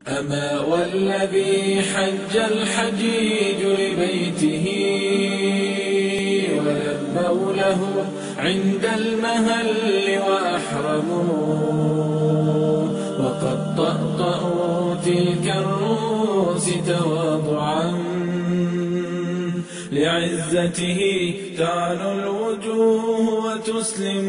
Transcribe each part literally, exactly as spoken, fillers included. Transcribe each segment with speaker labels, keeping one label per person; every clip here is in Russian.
Speaker 1: أما والذي حج الحجيج لبيته ولبوا له عند المهل وأحرموا وقد طأطأوا تلك الرؤوس تواضعا لعزته تعلو الوجوه وتسلم.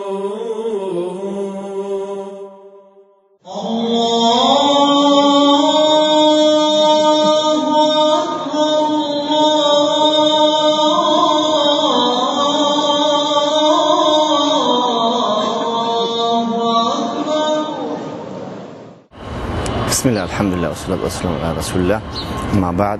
Speaker 2: Bismillah, alhamdulillah, wassalatu wassalamu ala rasulillah. Ма ба'д.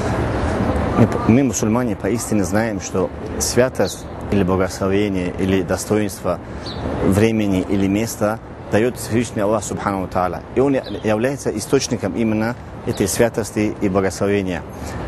Speaker 2: Мы, мусульмане, поистине знаем, что святость или благословение, или достоинство времени или места дает Всевышний Аллах Субхану Тааля. И Он является источником именно этой святости и благословения.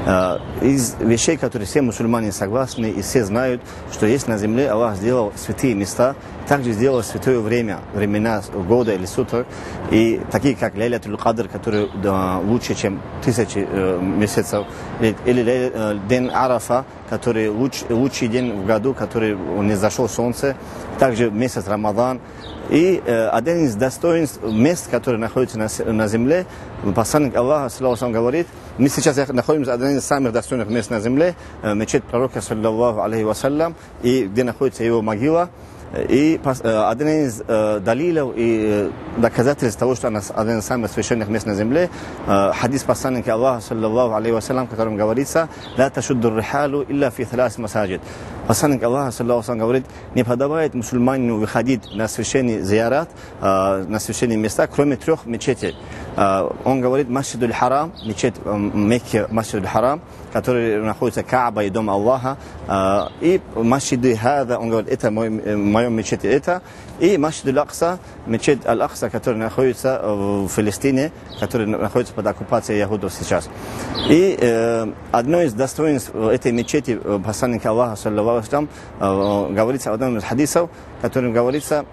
Speaker 2: Из вещей, которые все мусульмане согласны и все знают, что есть на земле, Аллах сделал святые места, также сделал святое время, времена года или суток, и такие как Лейлатуль Кадр, который да, лучше, чем тысячи э, месяцев, или, или э, День Арафа, который луч, лучший день в году, который не зашло солнце, также месяц Рамадан. И э, один из достоинств мест, которые находятся на, на земле, посланник Аллаха саллаллаху алейхи говорит, мы сейчас находимся в одном из самых достойных мест на земле, э, мечеть пророка саллаллаху алейхи вассалям, и где находится его могила. И один из э, далилов и э, доказательств того, что она один из самых священных мест на земле, э, хадис посланника Аллаха саллаллаху алейхи вассалям, в котором говорится: «Ла ташудду рихалу илля фи тhalас масаджид». Посланник Аллаха саллаллаху алейхи говорит: не подобает мусульманину выходить на священный зиярат, э, на священные места, кроме трех мечетей. Э, он говорит: Масджидуль Харам, мечеть э, Мекки, Масджидуль Харам, который находится Кааба и дом Аллаха, э, и Масджиды Хада, он говорит, это мой, мое мечеть, это, и Масджид Аль-Акса, мечеть Аль-Акса, который находится в Палестине, который находится под оккупацией яхудов сейчас. И э, одно из достоинств этой мечети посланника Аллаха саллаллаху алейхи вассалям э, говорится в одном из хадисов, в котором говорится,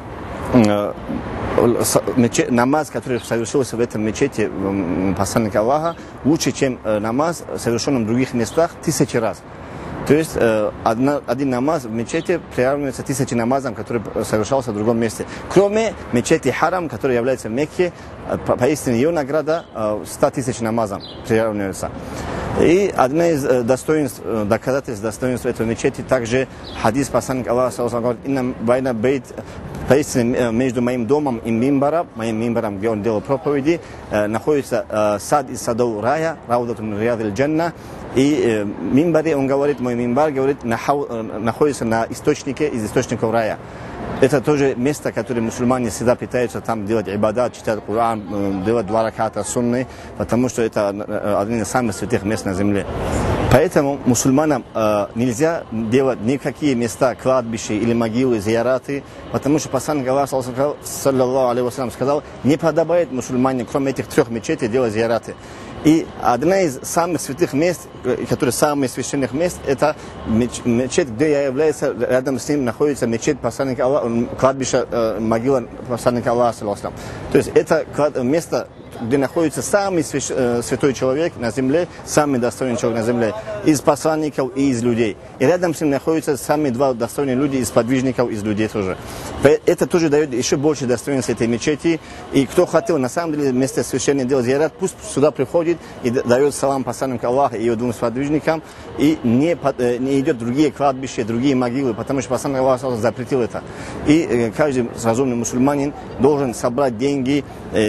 Speaker 2: э, Мечеть, намаз, который совершился в этом мечети посланника Аллаха, лучше, чем намаз, совершенный в других местах, тысячи раз. То есть э, одна, один намаз в мечети приравнивается тысячи намазам, который совершался в другом месте. Кроме мечети Харам, который является в Мекке, по, поистине ее награда э, сто тысяч намазам приравнивается. И одно из э, достоинств, э, доказательств достоинства этого мечети, также хадис посланника Аллаха говорит: «Инна байна бейт», поистине между моим домом и мимбаром, моим мимбаром, где он делал проповеди, э, находится э, сад из садов рая, раудатун мин риядиль джанна. И э, мимбаре, он говорит, мой мимбар, говорит, нахау, э, находится на источнике из источников рая. Это тоже место, которое мусульмане всегда пытаются там делать ибадат, читать Коран, э, делать два раката сунны, потому что это э, один из самых святых мест на земле. Поэтому мусульманам э, нельзя делать никакие места, кладбища или могилы, зияраты, потому что посланник Аллаха саллаллаху алейхи вассалям сказал: не подобает мусульманам, кроме этих трех мечетей, делать зияраты. И одна из самых святых мест, которые самых священных мест, это мечеть, где я являюсь, рядом с ним находится мечеть посланника Аллаха, кладбище, э, могила посланника Аллаха саллаллаху алейхи вассалям. То есть это место, где находится самый свящ... святой человек на земле, самый достойный человек на земле, из посланников и из людей. И рядом с ним находятся самые два достойные люди, из подвижников, из людей тоже. Это тоже дает еще больше достоинства этой мечети. И кто хотел на самом деле вместо священного делать зиярат, пусть сюда приходит и дает салам посланнику Аллаха и его двум сподвижникам, и не, не идет в другие кладбища, другие могилы, потому что посланник Аллаха запретил это. И каждый разумный мусульманин должен собрать деньги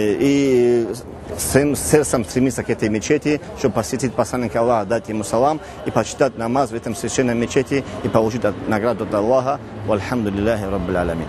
Speaker 2: и всем сердцем стремиться к этой мечети, чтобы посетить посланника Аллаха, дать ему салам и почитать намаз в этом священном мечети и получить награду от Аллаха. Вальхамдулиллахи раббил аламин.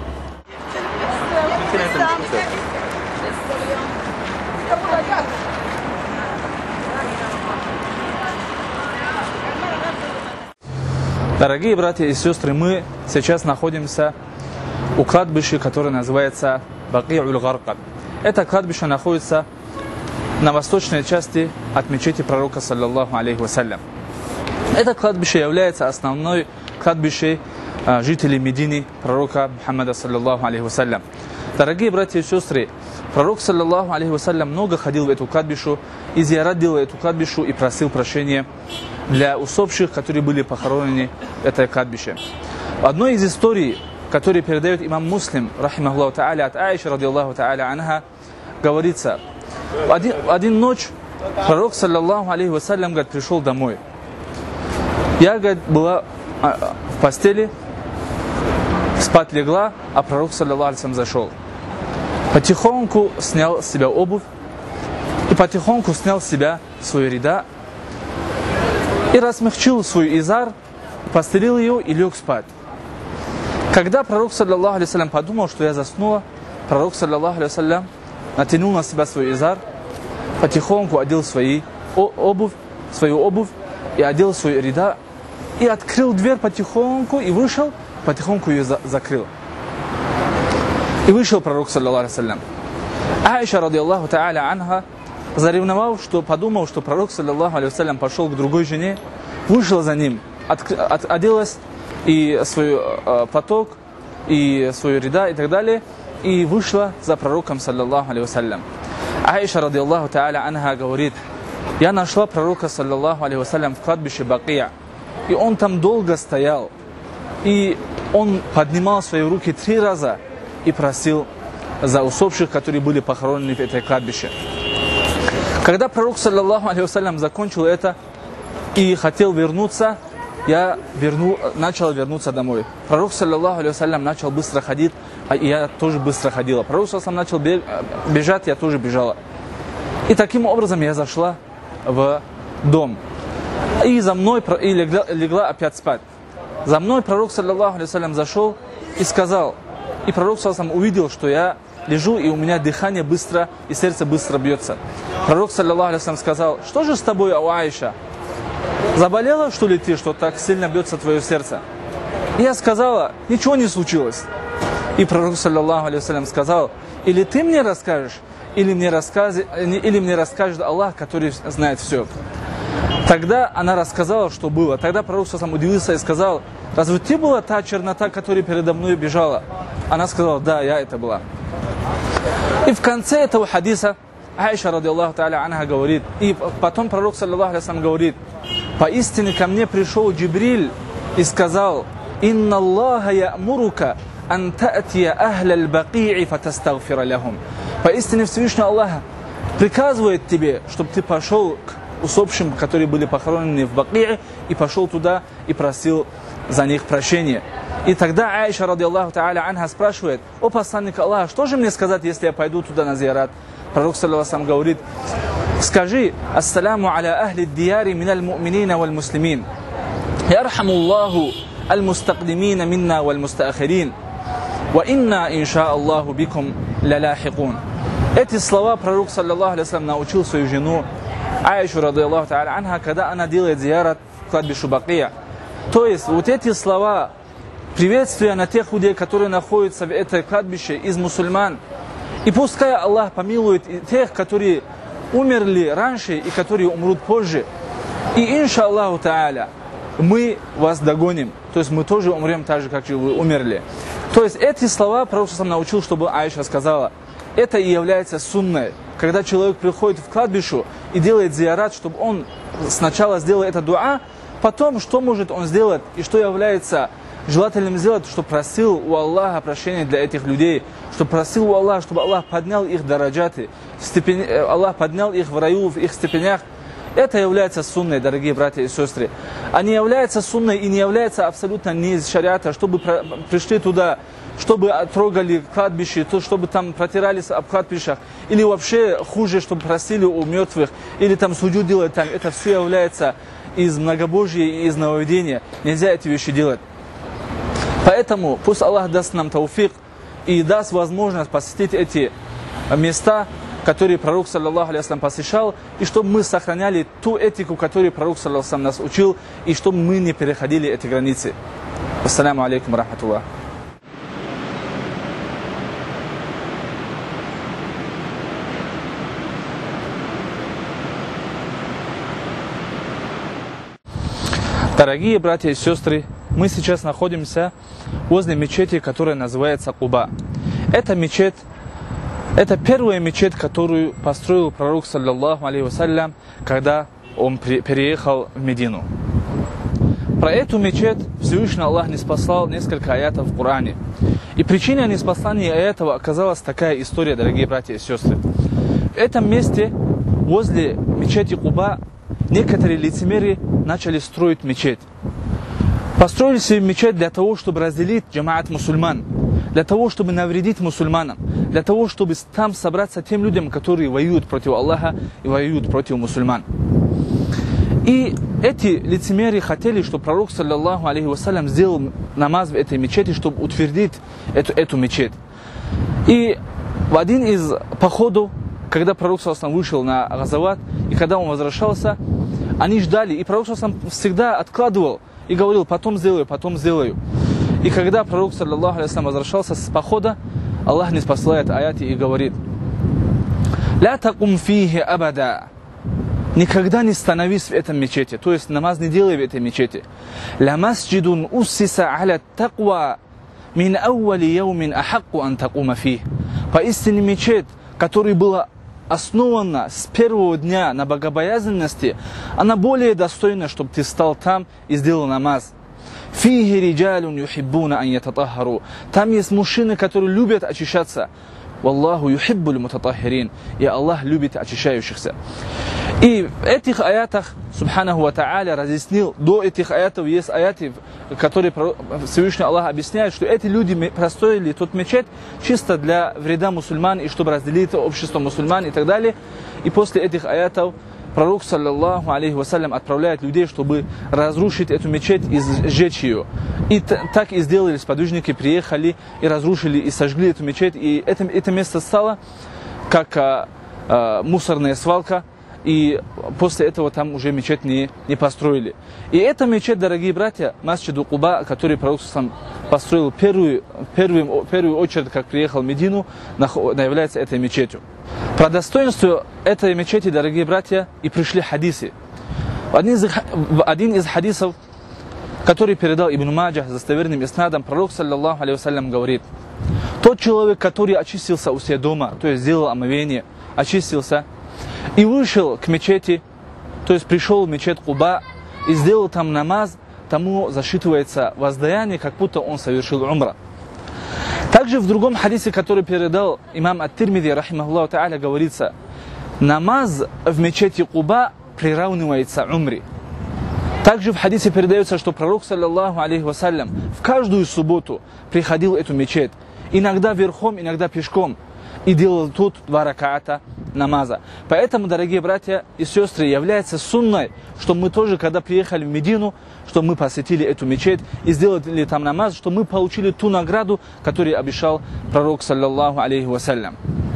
Speaker 3: Дорогие братья и сестры, мы сейчас находимся у кладбища, которое называется Баки'уль-Гаркад. Это кладбище находится на восточной части от мечети пророка саллаллаху алейхи вассалям. Это кладбище является основной кладбищем жителей Медины, пророка Мухаммада саллаллаху алейхи вассалям. Дорогие братья и сестры, Пророк, саллаллаху алейхи вассалям, много ходил в эту кладбищу, и зиярат делал эту кладбищу и просил прощения для усопших, которые были похоронены в этой кладбище. В одной из историй, которые передает имам Муслим, рахимахуллаху та'аля, от Аиши, радиаллаху та'аля анха, говорится, в один, в один ночь пророк, саллаллаху алейхи вассалям, говорит, пришел домой. Я, говорит, была в постели, спать легла, а пророк, саллаллаху алейхи вассалям, зашел. Потихоньку снял с себя обувь и потихоньку снял с себя свою рида и размягчил свой изар, постелил ее и лег спать. Когда пророк, саллаллаху алейхи вассалям, подумал, что я заснула, пророк, саллаллаху алейхи вассалям, натянул на себя свой изар, потихоньку одел свои обувь, свою обувь и одел свою рида и открыл дверь потихоньку и вышел, потихоньку ее за закрыл. И вышел пророк, саллаллаху алейхи вассалям. Аиша, радиаллаху та'аля анха, заревновал, что подумал, что пророк, саллаллаху алейхи вассалям, пошел к другой жене, вышла за ним, от, от, оделась и свой э, платок, и свою рида и так далее, и вышла за пророком, саллаллаху алейхи вассалям. Аиша, радиаллаху та'аля анха, говорит, я нашла пророка, саллаллаху алейхи вассалям, в кладбище Бакия, и он там долго стоял, и он поднимал свои руки три раза и просил за усопших, которые были похоронены в этой кладбище. Когда пророк, саллаллаху алейхи вассалям, закончил это и хотел вернуться, я верну, начал вернуться домой. Пророк, саллаллаху алейхи вассалям, начал быстро ходить, а я тоже быстро ходила. Пророк, саллаллаху алейхи вассалям, начал бежать, я тоже бежала. И таким образом я зашла в дом. И за мной и легла, легла опять спать. За мной пророк, саллаллаху алейхи вассалям, зашел и сказал, и пророк, саллаллаху алейхи вассалям, увидел, что я лежу, и у меня дыхание быстро, и сердце быстро бьется. Пророк, саллаллаху алейхи вассалям, сказал, что же с тобой, о Аиша? Заболела, что ли ты, что так сильно бьется твое сердце? И я сказала, ничего не случилось. И пророк, саллаллаху алейхи вассалям, сказал, или ты мне расскажешь, или мне, рассказ... или мне расскажет Аллах, который знает все. Тогда она рассказала, что было. Тогда пророк сам удивился и сказал, разве ты была та чернота, которая передо мной бежала? Она сказала, да, я это была. И в конце этого хадиса Аиша, радиаллаху та'аля анха, говорит, и потом пророк, саллаллаху алейхи вассалям, говорит, поистине ко мне пришел Джибриль и сказал, инна Аллаха я'мурука ан та'тия ахля аль-баки'и фатастагфира лахум. Поистине Всевышний Аллах приказывает тебе, чтобы ты пошел к усопшим, которые были похоронены в Баки'е, и пошел туда и просил за них прощения. И тогда Аиша, радиаллаху та'аля анха, спрашивает, о посланник Аллаха, что же мне сказать, если я пойду туда на зиярат? Пророк, саллаллаху алейхи ва саллям, говорит, скажи, ассаляму аля ахли дияри миналь му'минина валь муслимин, ярхаму Аллаху аль-мустакдимина минна валь мустаахирин, ва инна, инша Аллаху, бикум ляляхикун. Эти слова пророк, саллаллаху алейхи ва саллям, научил свою жену Аишу, радиаллаху та'аля анха, когда она делает зиярат в кладбищу Бакия. То есть, вот эти слова приветствия на тех людей, которые находятся в этой кладбище из мусульман. И пускай Аллах помилует тех, которые умерли раньше и которые умрут позже. И инша Аллаху та'аля, мы вас догоним. То есть мы тоже умрем так же, как и вы умерли. То есть эти слова пророк сам научил, чтобы Аиша сказала. Это и является сунной. Когда человек приходит в кладбище и делает зиярат, чтобы он сначала сделал это дуа, потом что может он сделать и что является желательным сделать, чтобы просил у Аллаха прощения для этих людей, чтобы просил у Аллаха, чтобы Аллах поднял их дараджаты, степень, Аллах поднял их в раю, в их степенях. Это является сунной, дорогие братья и сестры. А не является сунной и не является абсолютно не из шариата, чтобы пришли туда, чтобы трогали кладбище, то, чтобы там протирались об кладбищах, или вообще хуже, чтобы просили у мертвых, или там суджуд делать там. Это все является из многобожия и из нововведения. Нельзя эти вещи делать. Поэтому пусть Аллах даст нам тауфик и даст возможность посетить эти места, которые пророк, саллаллаху алейхи ва саллям, посещал, и чтобы мы сохраняли ту этику, которую пророк, саллаллаху алейхи ва саллям, нас учил, и чтобы мы не переходили эти границы. Ассаляму алейкум рахматуллах. Дорогие братья и сестры, мы сейчас находимся возле мечети, которая называется Куба. Эта мечеть Это первая мечеть, которую построил пророк, саллаллаху алейхи вассалям, когда он переехал в Медину. Про эту мечеть Всевышний Аллах ниспослал несколько аятов в Коране. И причиной ниспослания этого оказалась такая история, дорогие братья и сестры. В этом месте, возле мечети Куба, некоторые лицемеры начали строить мечеть. Построили себе мечеть для того, чтобы разделить джамаат мусульман, для того, чтобы навредить мусульманам, для того, чтобы там собраться тем людям, которые воюют против Аллаха и воюют против мусульман. И эти лицемеры хотели, чтобы пророк, саллаллаху алейхи вассалям, сделал намаз в этой мечети, чтобы утвердить эту, эту мечеть. И в один из походов, когда пророк, саллаллаху алейхи вассалям, вышел на газават, и когда он возвращался, они ждали, и пророк, саллаллаху алейхи вассалям, всегда откладывал и говорил: потом сделаю, потом сделаю. И когда пророк, саллаллаху алейхи вассалям, возвращался с похода, Аллах ниспослает аяти и говорит: «Ля такум фихи абада». Никогда не становись в этом мечети, то есть намаз не делай в этой мечети. «Ля масджидун уссиса аля таква мин аували яумин ахакку ан такума фих». Поистине мечеть, которая была основана с первого дня на богобоязненности, она более достойна, чтобы ты стал там и сделал намаз. «Фихи риджалун юхиббуна ан ятатахару». Там есть мужчины, которые любят очищаться. «Валлаху юхиббуль мутатахирин». И Аллах любит очищающихся. И в этих аятах, субханаху ва та'аля, разъяснил, до этих аятов есть аяты, которые Всевышний Аллах объясняет, что эти люди построили тот мечеть чисто для вреда мусульман, и чтобы разделить общество мусульман и так далее. И после этих аятов пророк, саллаллаху алейхи вассалям, отправляет людей, чтобы разрушить эту мечеть и сжечь ее. И так и сделали, сподвижники приехали и разрушили, и сожгли эту мечеть. И это, это место стало как а, а, мусорная свалка. И после этого там уже мечеть не, не построили. И эта мечеть, дорогие братья, Масджиду Куба, который пророк сам построил первую, первую, первую очередь, как приехал в Медину, является этой мечетью. Про достоинство этой мечети, дорогие братья, и пришли хадисы. Один из, один из хадисов, который передал Ибн Маджах с достоверным иснадом, пророк, саллаллаху алейхи вассалям, говорит: тот человек, который очистился у себя дома, то есть сделал омовение, очистился, и вышел к мечети, то есть пришел в мечеть Куба и сделал там намаз, тому засчитывается воздаяние, как будто он совершил умра. Также в другом хадисе, который передал имам ат-Тирмизи, рахимахуллаху та'аля, говорится: намаз в мечети Куба приравнивается умре. Также в хадисе передается, что пророк, саллаллаху алейхи вассалям, в каждую субботу приходил в эту мечеть, иногда верхом, иногда пешком, и делал тут два ракаата намаза. Поэтому, дорогие братья и сестры, является сунной, что мы тоже, когда приехали в Медину, что мы посетили эту мечеть и сделали там намаз, что мы получили ту награду, которую обещал пророк, саллаллаху алейхи вассалям.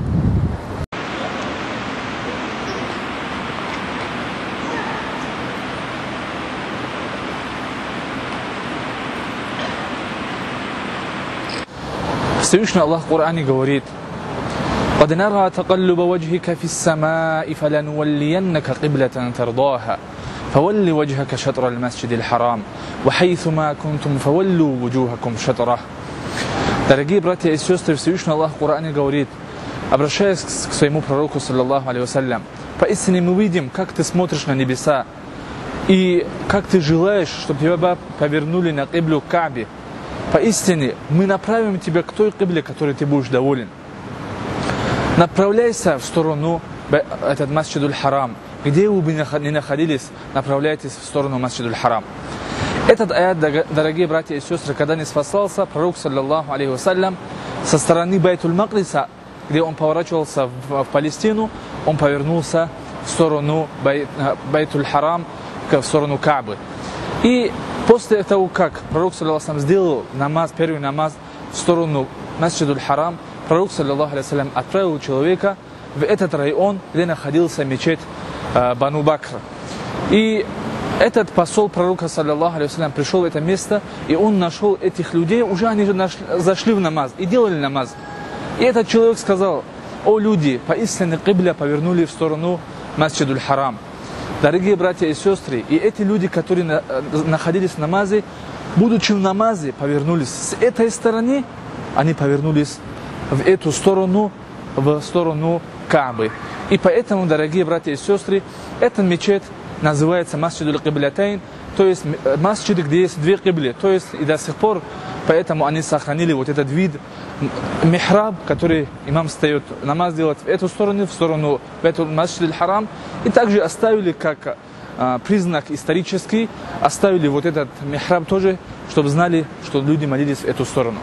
Speaker 3: Всевышний Аллах в Коране говорит: قد نرى تقلب وجهك في السماء فلنولينك قبلة ترضاها فول وجهك شطر المسجد الحرام وحيثما كنتم فولوا وجوهكم شطره. Дорогие братья и сестры, Всевышний Аллах в Коране говорит, обращаясь к своему пророку, саллаллаху алейхи вассалям: поистине мы видим, как ты смотришь на небеса, и как ты желаешь, чтобы тебя повернули на киблу к Каабе. Поистине мы направим тебя к той кибле, которой ты будешь доволен. Направляйся в сторону этот Масджидуль Харам. Где вы бы ни находились, направляйтесь в сторону Масджидуль Харам. Этот аят, дорогие братья и сестры, когда не спасался пророк, саллаллаху алейхи вассалям, со стороны Байтуль Макдиса, где он поворачивался в, в Палестину, он повернулся в сторону Бай, Байтуль Харам, в сторону Каабы. И после того, как пророк, саллаллаху алейхи вассалям, сделал намаз, первый намаз в сторону Масджидуль Харам, пророк, саллаллаху алейхи вассалям, отправил человека в этот район, где находился мечеть э, Бану Бакр. И этот посол пророка, саллаллаху алейхи вассалям, пришел в это место, и он нашел этих людей, уже они нашли, зашли в намаз и делали намаз. И этот человек сказал: о люди, поистине кибля повернули в сторону Масджидуль Харам. Дорогие братья и сестры, и эти люди, которые на, находились в намазе, будучи в намазе, повернулись с этой стороны, они повернулись в эту сторону в сторону Каабы. И поэтому, дорогие братья и сестры, эта мечеть называется Масджид аль-Киблятайн, то есть масджид, где есть две кибли. То есть и до сих пор, поэтому они сохранили вот этот вид михраб, который имам встает намаз делать в эту сторону, в сторону в эту Масджид аль-Харам. И также оставили как а, признак исторический, оставили вот этот михраб тоже, чтобы знали, что люди молились в эту сторону.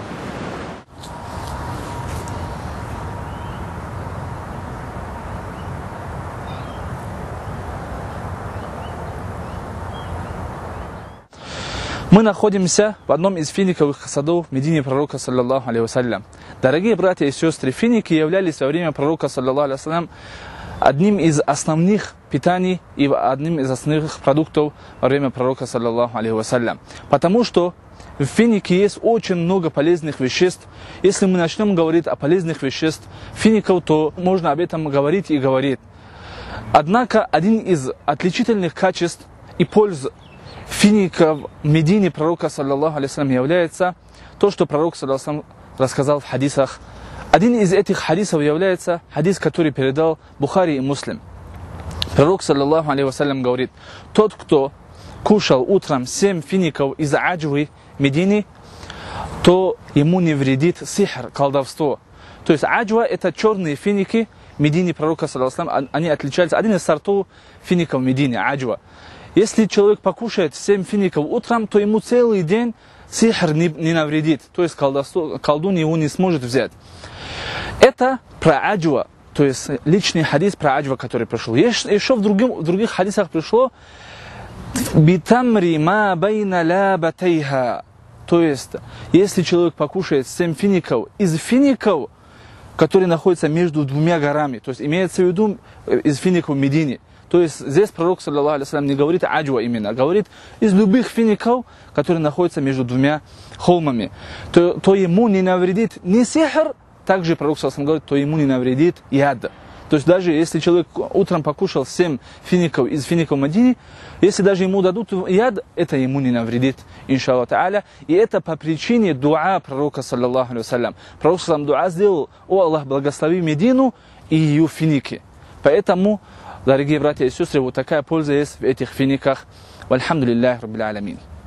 Speaker 3: Мы находимся в одном из финиковых садов в Медине пророка, саллаллаху алейхи вассалям. Дорогие братья и сестры, финики являлись во время пророка, саллаллаху алейхи вассалям, одним из основных питаний и одним из основных продуктов во время пророка, саллаллаху алейхи вассалям. Потому что в финике есть очень много полезных веществ. Если мы начнем говорить о полезных веществах фиников, то можно об этом говорить и говорить. Однако один из отличительных качеств и польз фиников в Медине пророка, саллаллаху алейхи вассалям, является то, что пророк, саллаллаху алейхи вассалям, рассказал в хадисах. Один из этих хадисов является хадис, который передал Бухари и Муслим. Пророк, саллаллаху алейхи вассалям, говорит: тот, кто кушал утром семь фиников из аджвы Медины, то ему не вредит сихр, колдовство. То есть аджва — это черные финики Медины пророка, саллаллаху алейхи вассалям, они отличаются. Один из сортов фиников Медины, аджва. Если человек покушает семь фиников утром, то ему целый день сихр не, не навредит. То есть колдовство, колдун его не сможет взять. Это про аджва, то есть личный хадис про аджва, который пришел. Еще в, другим, в других хадисах пришло «битамри ма байна лабатайха». То есть, если человек покушает семь фиников из фиников, которые находятся между двумя горами, то есть имеется в виду из фиников Медины. То есть здесь пророк, саллаллаху алейхи вассалям, не говорит аджва именно, а говорит из любых фиников, которые находятся между двумя холмами. То, то ему не навредит ни сихр, также пророк, саллаллаху алейхи вассалям, говорит, то ему не навредит яд. То есть даже если человек утром покушал семь фиников из фиников Медины, если даже ему дадут яд, это ему не навредит, иншаллах та'аля. И это по причине дуа пророка, саллаллаху алейхи вассалям. Пророк, саллаллаху алейхи вассалям, дуа сделал: о Аллах, благослови Медину и ее финики. Поэтому, дорогие братья и сестры, вот такая польза есть в этих финиках. Вальхамдулиллахи раббил алямин.